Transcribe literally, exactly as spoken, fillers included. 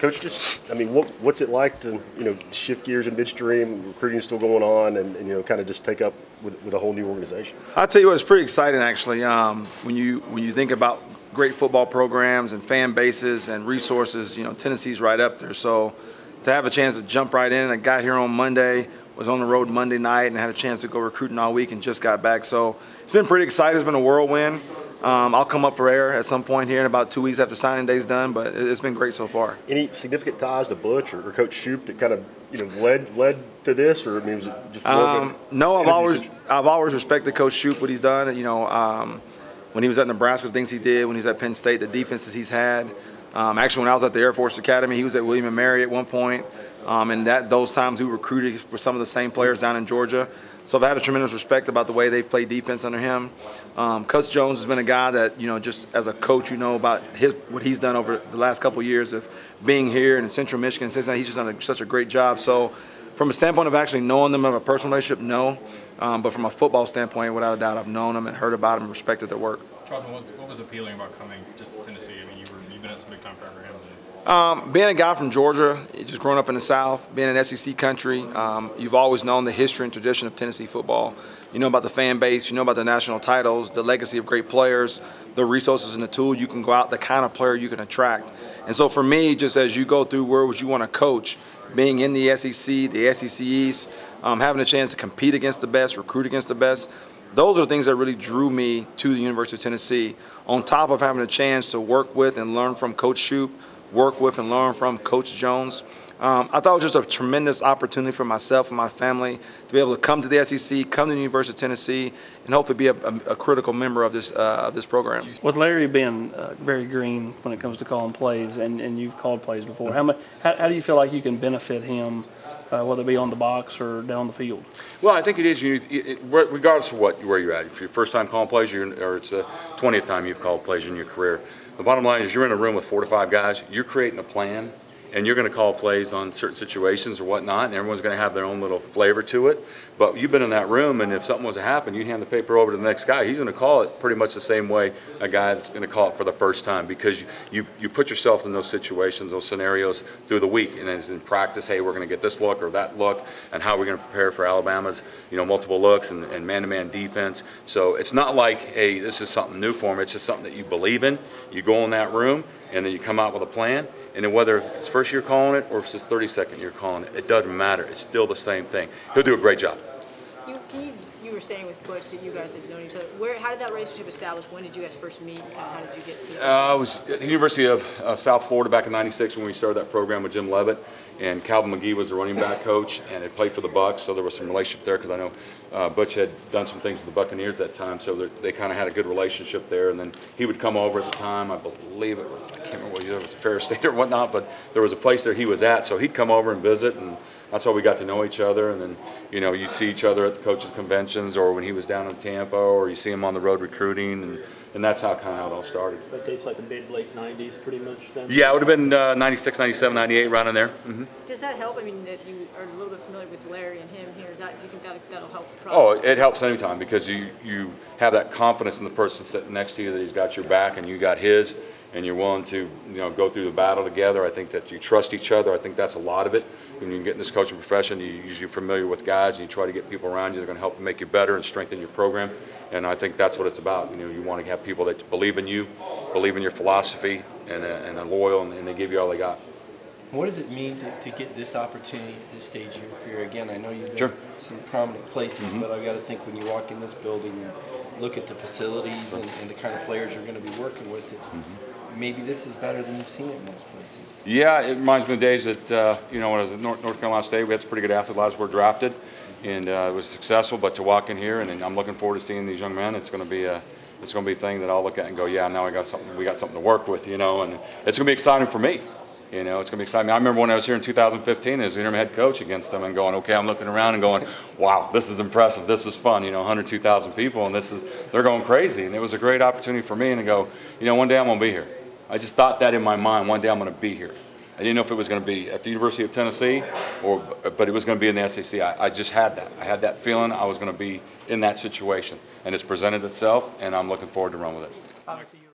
Coach, just, I mean, what, what's it like to, you know, shift gears in midstream, recruiting still going on, and, and you know, kind of just take up with, with a whole new organization? I'll tell you what, it's pretty exciting actually. Um, when you when you think about great football programs and fan bases and resources, you know, Tennessee's right up there. So to have a chance to jump right in, I got here on Monday, was on the road Monday night, and had a chance to go recruiting all week and just got back. So it's been pretty exciting. It's been a whirlwind. Um, I'll come up for air at some point here in about two weeks after signing day's done, but it's been great so far. Any significant ties to Butch or, or Coach Shoop that kind of, you know, led led to this, or I mean, was it just more um, of a, no? I've always I've always respected Coach Shoop, what he's done. You know, um, when he was at Nebraska, the things he did. When he was at Penn State, the defenses he's had. Um, actually, when I was at the Air Force Academy, he was at William and Mary at one point, um, and that those times we recruited for some of the same players down in Georgia. So I've had a tremendous respect about the way they've played defense under him. Um, Coach Jones has been a guy that, you know, just as a coach, you know about his what he's done over the last couple of years of being here in Central Michigan. Since then, he's just done a, such a great job. So from a standpoint of actually knowing them, of a personal relationship, no. Um, but from a football standpoint, without a doubt, I've known them and heard about them and respected their work. Charlton, what was appealing about coming just to Tennessee? I mean, you were, you've been at some big-time programs. Um, being a guy from Georgia, just growing up in the South, being in S E C country, um, you've always known the history and tradition of Tennessee football. You know about the fan base, you know about the national titles, the legacy of great players, the resources and the tools you can go out, the kind of player you can attract. And so for me, just as you go through where would you want to coach, being in the S E C, the S E C East, um, having a chance to compete against the best, recruit against the best, those are things that really drew me to the University of Tennessee, on top of having a chance to work with and learn from Coach Shoop, work with and learn from Coach Jones. Um, I thought it was just a tremendous opportunity for myself and my family to be able to come to the S E C, come to the University of Tennessee, and hopefully be a, a, a critical member of this uh, of this program. With Larry being uh, very green when it comes to calling plays, and, and you've called plays before, how, much, how, how do you feel like you can benefit him, uh, whether it be on the box or down the field? Well, I think it is, you, it, regardless of what where you're at. If you're first time calling plays, you're, or it's the twentieth time you've called plays in your career, the bottom line is you're in a room with four to five guys, you're creating a plan, and you're going to call plays on certain situations or whatnot, and everyone's going to have their own little flavor to it. But you've been in that room, and if something was to happen, you hand the paper over to the next guy. He's going to call it pretty much the same way a guy that's going to call it for the first time, because you, you, you put yourself in those situations, those scenarios through the week, and then in practice, hey, we're going to get this look or that look, and how we're going to prepare for Alabama's, you know, multiple looks and, and man-to-man defense. So it's not like, hey, this is something new for him. It's just something that you believe in. You go in that room, and then you come out with a plan, and then whether it's first year calling it or if it's just thirty-second year calling it, it doesn't matter. It's still the same thing. He'll do a great job. You, can you, you were saying with Butch that you guys had known each other. Where, how did that relationship establish? When did you guys first meet? Kind of how did you get to? Uh, I was at the University of uh, South Florida back in ninety-six when we started that program with Jim Levitt, and Calvin McGee was the running back coach and had played for the Bucs, so there was some relationship there because I know uh, Butch had done some things with the Buccaneers at that time, so they kind of had a good relationship there. And then he would come over at the time, I believe it was, I can't remember whether it was a Ferris State or whatnot, but there was a place there he was at, so he'd come over and visit, and that's how we got to know each other. And then, you know, you'd see each other at the coaches' conventions or when he was down in Tampa, or you see him on the road recruiting, and, and that's how kind of how it all started. That dates like the mid, late nineties pretty much then? Yeah, it would have been uh, ninety-six, ninety-seven, ninety-eight, around in there. Mm-hmm. Does that help? I mean, that you are a little bit familiar with Larry and him here. Is that, do you think that, that'll help the process? Oh, it helps anytime, because you, you have that confidence in the person sitting next to you that he's got your back and you got his, and you're willing to, you know, go through the battle together. I think that you trust each other. I think that's a lot of it. When you get in this coaching profession, you usually familiar with guys, and you try to get people around you that are going to help make you better and strengthen your program. And I think that's what it's about. You know, you want to have people that believe in you, believe in your philosophy, and, uh, and are loyal, and, and they give you all they got. What does it mean to, to get this opportunity at this stage of your career? Again, I know you've been Sure. in some prominent places, Mm-hmm. but I got to think when you walk in this building and look at the facilities and, and the kind of players you're going to be working with, it, mm-hmm. maybe this is better than you've seen in most places. Yeah, it reminds me of the days that, uh, you know, when I was at North, North Carolina State, we had some pretty good athletes. A lot of us were drafted, and uh, it was successful. But to walk in here, and, and I'm looking forward to seeing these young men. It's going to be a, it's going to be a thing that I'll look at and go, yeah, now I got something. We got something to work with, you know, and it's going to be exciting for me. You know, it's going to be exciting. I remember when I was here in two thousand fifteen as interim head coach against them, and going, okay, I'm looking around and going, wow, this is impressive. This is fun. You know, one hundred two thousand people, and this is they're going crazy. And it was a great opportunity for me, and to go, you know, one day I'm going to be here. I just thought that in my mind. One day I'm going to be here. I didn't know if it was going to be at the University of Tennessee, or but it was going to be in the S E C. I, I just had that. I had that feeling I was going to be in that situation, and it's presented itself, and I'm looking forward to run with it.